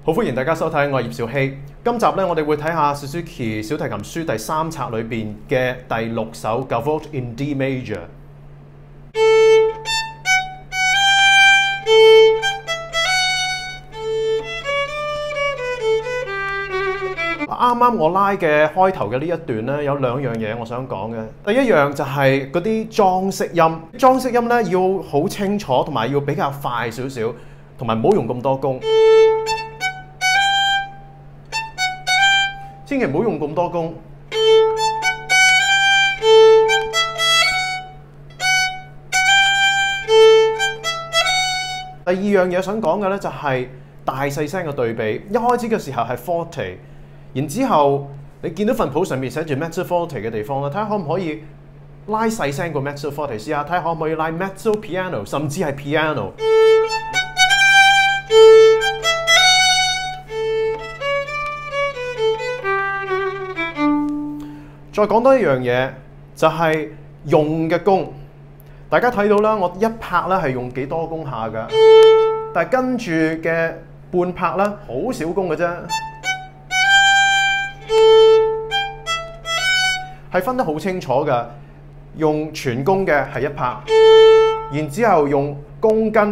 好歡迎大家收睇，我係葉兆禧。今集咧，我哋會睇下 Suzuki 小提琴書第3冊裏邊嘅第6首 Gavotte in D Major。啱啱我拉嘅開頭嘅呢一段咧，有2樣嘢我想講嘅。第一樣就係嗰啲裝飾音，裝飾音咧要好清楚，同埋要比較快少少，同埋唔好用咁多弓。千祈唔好用咁多弓。第二樣嘢想講嘅咧就係大細聲嘅對比。一開始嘅時候係 forte， 然之後你見到份譜上面寫住 mezzo forte 嘅地方咧，睇下可唔可以拉細聲過 mezzo forte， 試下睇下可唔可以拉 mezzo piano， 甚至係 piano。再講多一樣嘢，就係用嘅弓。大家睇到啦，我一拍咧係用幾多弓下㗎，但係跟住嘅半拍咧好少弓嘅啫，係分得好清楚㗎。用全弓嘅係一拍，然之後用弓根，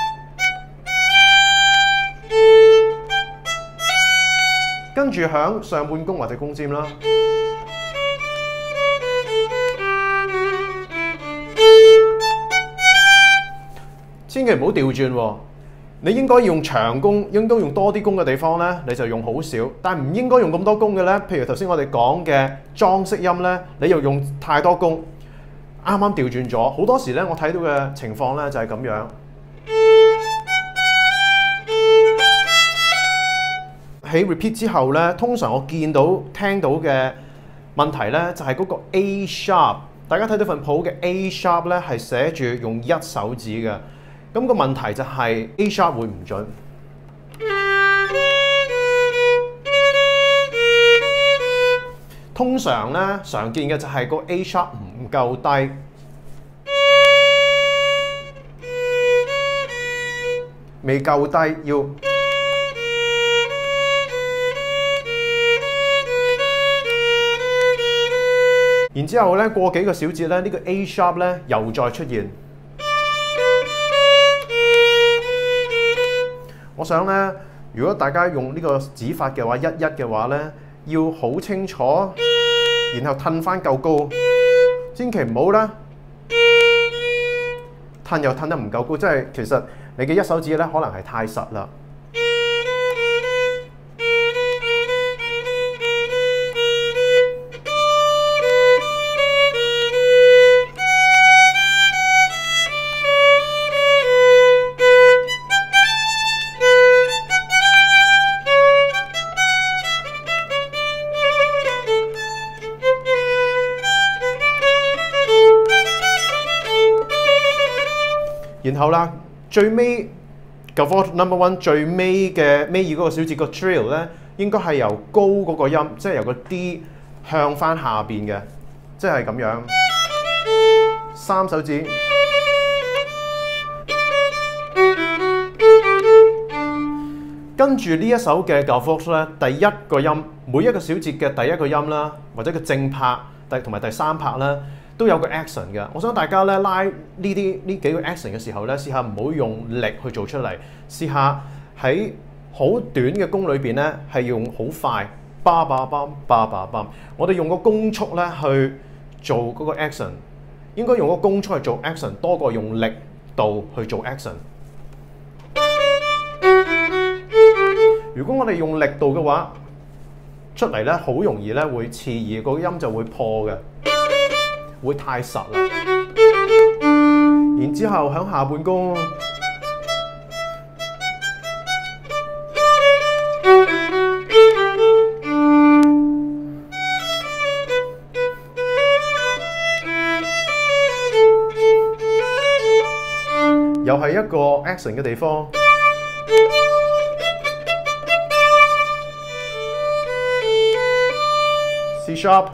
跟住響上半弓或者弓尖啦。千祈唔好調轉喎，你應該用長弓，應該用多啲弓嘅地方咧，你就用好少。但係唔應該用咁多弓嘅咧，譬如頭先我哋講嘅裝飾音咧，你又用太多弓，啱啱調轉咗。好多時咧，我睇到嘅情況咧就係咁樣。喺 repeat 之後咧，通常我聽到嘅問題咧就係嗰個 A sharp。大家睇到份譜嘅 A sharp 咧係寫住用1手指嘅。咁個問題就係 A sharp 會唔準。通常咧常見嘅就係個 A sharp 唔夠低，未夠低要。然之後咧過幾個小節咧，呢個 A sharp 咧又再出現。我想咧，如果大家用呢個指法嘅話，1-1嘅話咧，要好清楚，然後褪翻夠高，千祈唔好啦，褪又褪得唔夠高，即係其實你嘅1手指咧可能係太實啦。然後啦，最尾 Gavotte No. 1最尾嘅尾二嗰個小節個 trill 咧，應該係由高嗰個音，即係由個 D 向翻下邊嘅，即係咁樣。3手指，跟住呢一首嘅 Gavotte 咧，第一個音，每一個小節嘅第一個音啦，或者個正拍同埋第3拍啦，都有個 accent 嘅。我想大家咧拉呢幾個 accent 嘅時候咧，試下唔好用力去做出嚟，試下喺好短嘅弓裏邊咧係用好快，巴巴巴巴巴巴。我哋用個弓速咧去做嗰個 accent， 應該用個弓速去做 accent 多過用力度去做 accent。如果我哋用力度嘅話，出嚟咧好容易咧會刺耳，個音就會破嘅。會太實啦，然之後響下半弓，又係一個 accent 嘅地方。C sharp。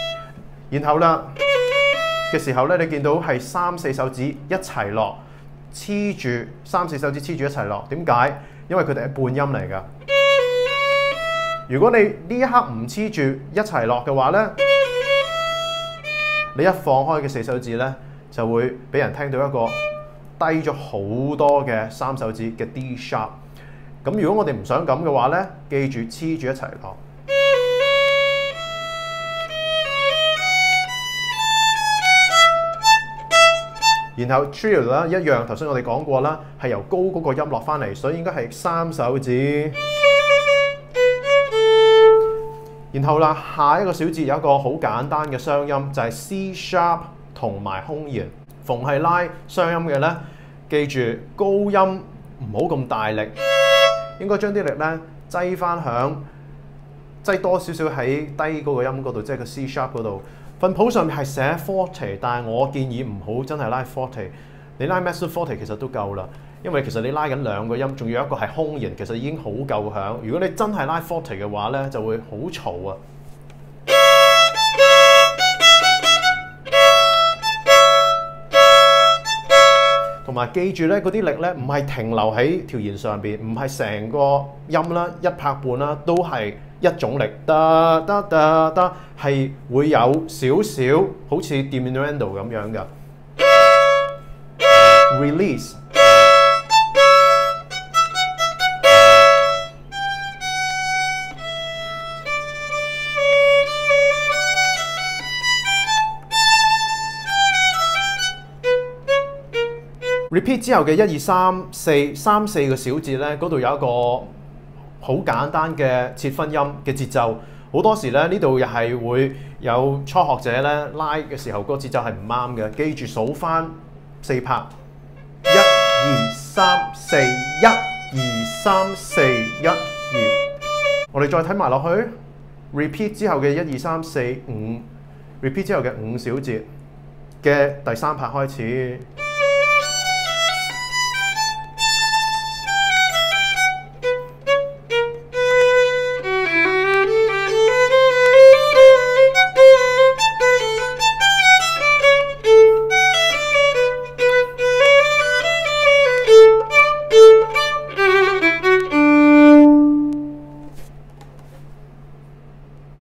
然後啦嘅時候咧，你見到係3-4手指一齊落， 黐住3、4手指黐住一齊落。點解？因為佢哋係半音嚟㗎。如果你呢一刻唔黐住一齊落嘅話咧，你一放開嘅4手指咧，就會俾人聽到一個低咗好多嘅3手指嘅 D sharp。咁如果我哋唔想咁嘅話咧，記住黐住一齊落。然後 trio 啦，一樣，頭先我哋講過啦，係由高嗰個音落翻嚟，所以應該係3手指。然後啦，下一個小節有一個好簡單嘅雙音，就係 C sharp 同埋空弦。逢係拉雙音嘅咧，記住高音唔好咁大力，應該將啲力咧擠翻響，擠多少少喺低嗰個音嗰度，即係個 C sharp 嗰度。份譜上面係寫 forte， 但係我建議唔好真係拉 forte， 你拉 mezzo forte 其實都夠啦，因為其實你拉緊2個音，仲有一個係空弦，其實已經好夠響。如果你真係拉 forte 嘅話咧，就會好嘈啊！同埋記住咧，嗰啲力咧唔係停留喺條弦上邊，唔係成個音啦、1拍半啦，都係一種力，得得得得，係會有少少好似 diminuendo 咁樣嘅 release。repeat 之後嘅1、2、3、4、3、4個小節咧，嗰度有一個好簡單嘅切分音嘅節奏。好多時咧，呢度又係會有初學者咧拉嘅時候，個節奏係唔啱嘅。記住數翻4拍，1、2、3、4、1、2、3、4、1、2。我哋再睇埋落去 repeat 之後嘅1、2、3、4、5，repeat 之後嘅5小節嘅第3拍開始。